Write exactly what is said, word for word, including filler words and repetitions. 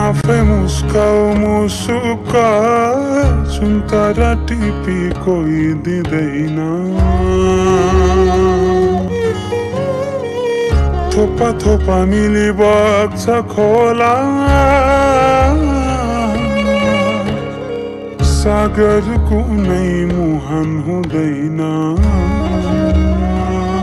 आफै मुस्काउ मुसुका सुन्तरा टिपी कोही दिँदैन थोपा थोपा मिली बग्छ खोला सागर कुनै मुहान हुँदैन